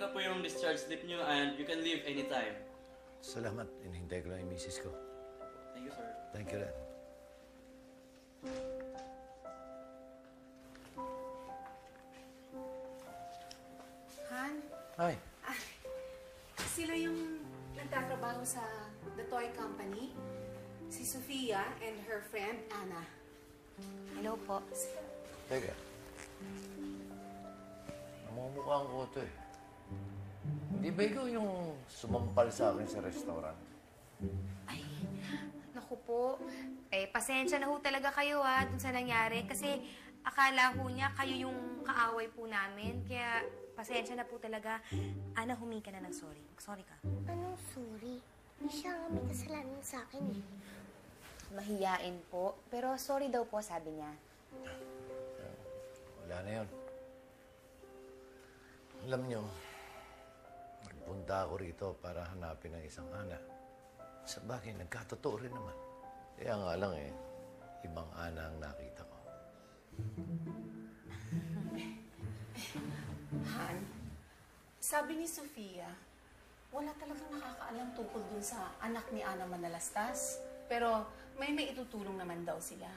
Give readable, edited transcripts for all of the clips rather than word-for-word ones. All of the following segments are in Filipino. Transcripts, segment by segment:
na po yung discharge slip nyo and you can leave anytime. Salamat. Inihintay ko lang yung misis ko. Thank you, sir. Thank you, Ren. Han? Hi. Sila yung nagtatrabaho sa The Toy Company. Si Sophia and her friend, Anna. Hello po. Teka. Namumukhaan ko ito eh. Hindi ba ikaw yung sumampal sa akin sa restaurant? Ay, naku po. Pasensya na ho talaga kayo dun sa nangyari. Kasi akala ho niya kayo yung kaaway po namin. Kaya pasensya na po talaga. Ana, humingi ka na ng sorry. Sorry ka. Anong sorry? Hindi siya nga may kasalanan sa akin eh. Mahiyain po. Pero sorry daw po, sabi niya. Wala na yun. Alam niyo, nagpunta ako rito para hanapin ang isang Ana. Sa bagay, nagkatotoo rin naman. Kaya nga lang ibang Ana ang nakita ko. Han, sabi ni Sophia, wala talagang nakakaalam tungkol dun sa anak ni Ana Manalastas. Pero may itutulong naman daw sila.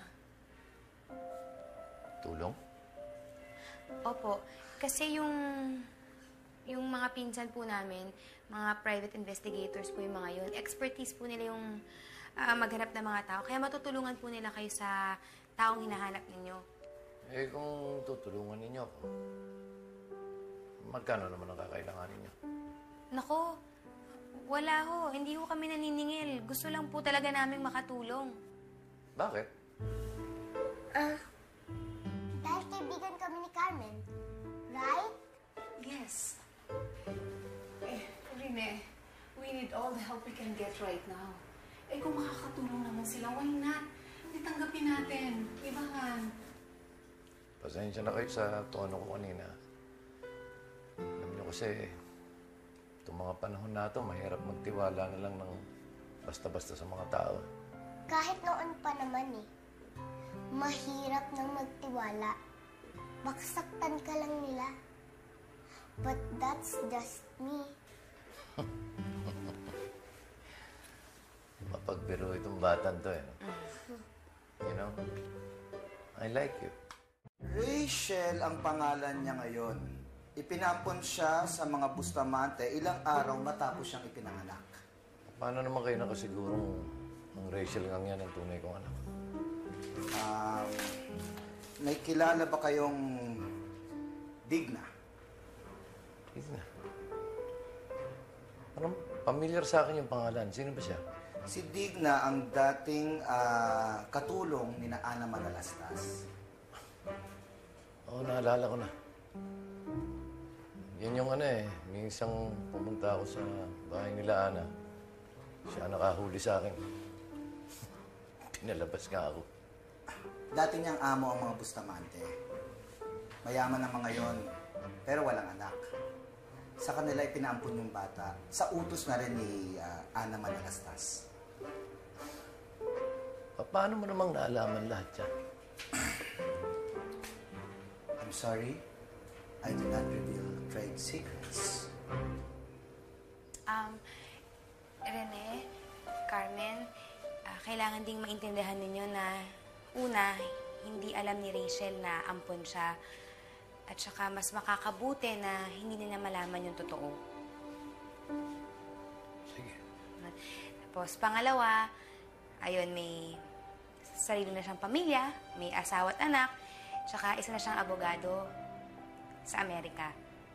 Tulong? Opo. Kasi yung mga pinsan po namin, mga private investigators po yung mga yun. Expertise po nila yung maghanap ng mga tao. Kaya matutulungan po nila kayo sa taong hinahanap ninyo. Kung tutulungan ninyo ako, magkano naman ang kakailangan ninyo? Nako, wala ho. Hindi ho kami naniningil. Gusto lang po talaga namin makatulong. Bakit? Dahil kaibigan kami ni Carmen. Right? Yes. Rene, we need all the help we can get right now. Kung makakatulong naman sila, why not? Tanggapin natin. Diba, Han? Pasensya na kayo sa tono ko kanina. Alam niyo kasi, itong mga panahon na ito, mahirap magtiwala na lang ng basta-basta sa mga tao. Kahit noon pa naman eh. Mahirap nang magtiwala. Baka saktan ka lang nila. But that's just me. Mapagbiro itong batan to eh. You know, I like you. Rachel ang pangalan niya ngayon. Ipinampon siya sa mga Bustamante ilang araw matapos siyang ipinanganak. Paano naman kayo nakasigurong ang Rachel ngang yan ang tunay kong anak? May kilala ba kayong Digna? Digna? Parang familiar sa akin yung pangalan. Sino ba siya? Si Digna ang dating katulong ni na Ana Manalastas. Oo, naalala ko na. Yan yung minsan pumunta ako sa bahay nila Ana. Siya nakahuli sa akin. Pinalabas nga ako. Dati niyang amo ang mga Bustamante. Mayaman ang mga yon, pero walang anak. Sa kanila ipinaampun yung bata. Sa utos na rin ni Ana Manalastas. Paano mo namang naalaman lahat yan? I'm sorry, I do not reveal trade secrets. Rene, Carmen, kailangan ding maintindihan ninyo na una, hindi alam ni Rachel na ampon siya. At saka mas makakabuti na hindi nila malaman yung totoo. Sige. Tapos pangalawa, ayun, may sarili na siyang pamilya, may asawa at anak, tsaka isa na siyang abogado sa Amerika.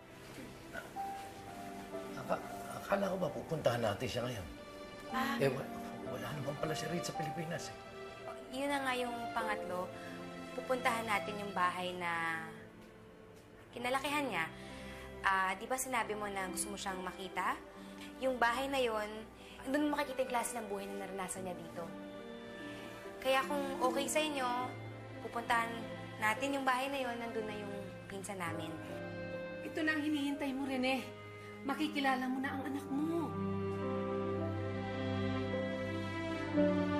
Akala ko ba pupuntahan natin siya ngayon? Wala naman pala si Reed sa Pilipinas eh. Yun na nga yung pangatlo. Pupuntahan natin yung bahay na kinalakihan niya. Di ba sinabi mo na gusto mo siyang makita? Yung bahay na yon, doon makikita yung klase ng buhay na naranasan niya dito. Kaya kung okay sa inyo, pupuntahan natin yung bahay na yon, nandun na yung pinsan namin. Ito na ang hinihintay mo, Rene. Makikilala mo na ang anak mo.